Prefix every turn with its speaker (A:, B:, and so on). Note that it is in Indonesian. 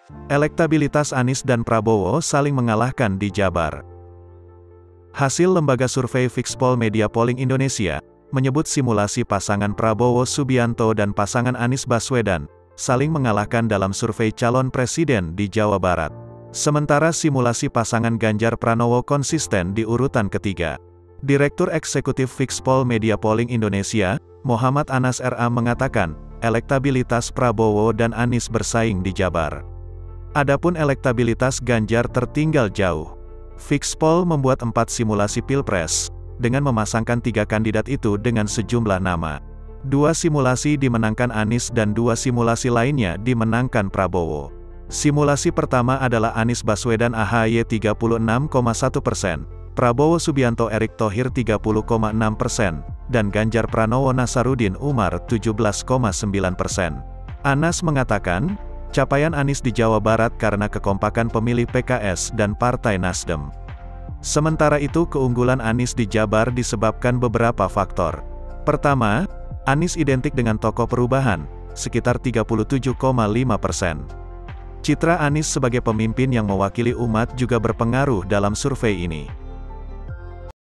A: Elektabilitas Anies dan Prabowo saling mengalahkan di Jabar. Hasil lembaga survei Fixpol Media Polling Indonesia menyebut simulasi pasangan Prabowo Subianto dan pasangan Anies Baswedan saling mengalahkan dalam survei calon presiden di Jawa Barat. Sementara simulasi pasangan Ganjar Pranowo konsisten di urutan ketiga. Direktur Eksekutif Fixpol Media Polling Indonesia, Muhammad Anas R.A. mengatakan, elektabilitas Prabowo dan Anies bersaing di Jabar. Adapun elektabilitas Ganjar tertinggal jauh. Fixpol membuat 4 simulasi Pilpres, dengan memasangkan 3 kandidat itu dengan sejumlah nama. 2 simulasi dimenangkan Anies dan 2 simulasi lainnya dimenangkan Prabowo. Simulasi pertama adalah Anies Baswedan AHY 36,1%, Prabowo Subianto Erick Thohir 30,6%, dan Ganjar Pranowo Nasarudin Umar 17,9%. Anas mengatakan, capaian Anies di Jawa Barat karena kekompakan pemilih PKS dan Partai Nasdem. Sementara itu keunggulan Anies di Jabar disebabkan beberapa faktor. Pertama, Anies identik dengan tokoh perubahan, sekitar 37,5%. Citra Anies sebagai pemimpin yang mewakili umat juga berpengaruh dalam survei ini.